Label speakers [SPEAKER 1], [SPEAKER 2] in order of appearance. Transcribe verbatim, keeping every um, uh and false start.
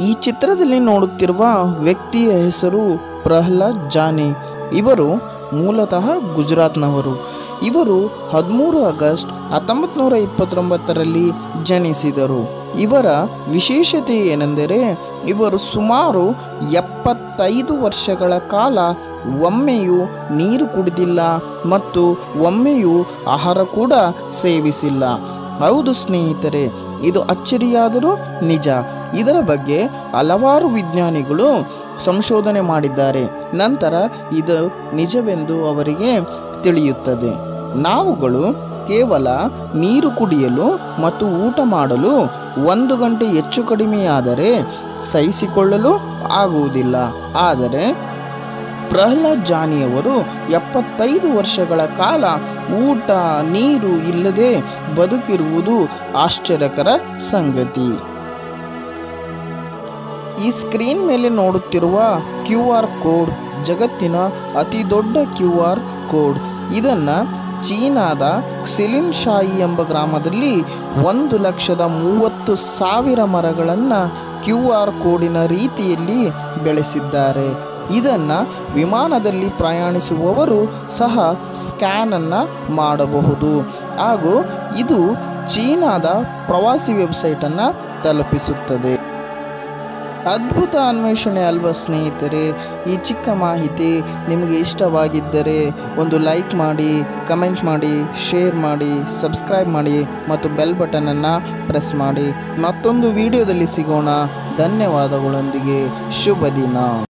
[SPEAKER 1] ಈ ಚಿತ್ರದಲ್ಲಿ ನೋಡುತ್ತಿರುವ ವ್ಯಕ್ತಿಯ ಹೆಸರು ಪ್ರಹ್ಲಾದ್ ಜಾನಿ. ಇವರು ಮೂಲತಃ ಗುಜರಾತ್ನವರು. ಇವರು ಹದಿಮೂರು ಆಗಸ್ಟ್ ಹತ್ತೊಂಬತ್ತು ನೂರ ಇಪ್ಪತ್ತೊಂಬತ್ತರಲ್ಲಿ ಜನಿಸಿದರು. ಇವರ ವಿಶೇಷತೆ ಏನೆಂದರೆ ಇವರು ಸುಮಾರು ಎಪ್ಪತ್ತೈದು ವರ್ಷಗಳ ಕಾಲ ಒಮ್ಮೆಯೂ ನೀರು ಕುಡಿದಿಲ್ಲ ಮತ್ತು ಒಮ್ಮೆಯೂ ಆಹಾರ ಕೂಡ ಸೇವಿಸಿಲ್ಲ. ಹೌದು ಸ್ನೇಹಿತರೆ, ಇದು ಅಚ್ಚರಿಯಾದರೂ ನಿಜ. ಇದರ ಬಗ್ಗೆ ಹಲವಾರು ವಿಜ್ಞಾನಿಗಳು ಸಂಶೋಧನೆ ಮಾಡಿದ್ದಾರೆ. ನಂತರ ಇದು ನಿಜವೆಂದು ಅವರಿಗೆ ತಿಳಿಯುತ್ತದೆ. ನಾವುಗಳು ಕೇವಲ ನೀರು ಕುಡಿಯಲು ಮತ್ತು ಊಟ ಮಾಡಲು ಒಂದು ಗಂಟೆ ಹೆಚ್ಚು ಕಡಿಮೆಯಾದರೆ ಸಹಿಸಿಕೊಳ್ಳಲು ಆಗುವುದಿಲ್ಲ. ಆದರೆ ಪ್ರಹ್ಲಾದ್ ಜಾನಿಯವರು ಎಪ್ಪತ್ತೈದು ವರ್ಷಗಳ ಕಾಲ ಊಟ ನೀರು ಇಲ್ಲದೆ ಬದುಕಿರುವುದು ಆಶ್ಚರ್ಯಕರ ಸಂಗತಿ. ಈ ಸ್ಕ್ರೀನ್ ಮೇಲೆ ನೋಡುತ್ತಿರುವ ಕ್ಯೂ ಆರ್ ಕೋಡ್ ಜಗತ್ತಿನ ಅತಿ ದೊಡ್ಡ ಕ್ಯೂ ಆರ್ ಕೋಡ್. ಇದನ್ನು ಚೀನಾದ ಕ್ಸಿಲಿನ್ ಶಾಯಿ ಎಂಬ ಗ್ರಾಮದಲ್ಲಿ ಒಂದು ಲಕ್ಷದ ಮೂವತ್ತು ಸಾವಿರ ಮರಗಳನ್ನು ಕ್ಯೂ ಆರ್ ಕೋಡಿನ ರೀತಿಯಲ್ಲಿ ಬೆಳೆಸಿದ್ದಾರೆ. ಇದನ್ನು ವಿಮಾನದಲ್ಲಿ ಪ್ರಯಾಣಿಸುವವರು ಸಹ ಸ್ಕ್ಯಾನನ್ನು ಮಾಡಬಹುದು ಹಾಗೂ ಇದು ಚೀನಾದ ಪ್ರವಾಸಿ ವೆಬ್ಸೈಟನ್ನು ತಲುಪಿಸುತ್ತದೆ. ಅದ್ಭುತ ಅನ್ವೇಷಣೆ ಅಲ್ವಾ ಸ್ನೇಹಿತರೆ? ಈ ಚಿಕ್ಕ ಮಾಹಿತಿ ನಿಮಗೆ ಇಷ್ಟವಾಗಿದ್ದರೆ ಒಂದು ಲೈಕ್ ಮಾಡಿ, ಕಮೆಂಟ್ ಮಾಡಿ, ಶೇರ್ ಮಾಡಿ, ಸಬ್ಸ್ಕ್ರೈಬ್ ಮಾಡಿ ಮತ್ತು ಬೆಲ್ ಬಟನನ್ನು ಪ್ರೆಸ್ ಮಾಡಿ. ಮತ್ತೊಂದು ವಿಡಿಯೋದಲ್ಲಿ ಸಿಗೋಣ. ಧನ್ಯವಾದಗಳೊಂದಿಗೆ ಶುಭ ದಿನ.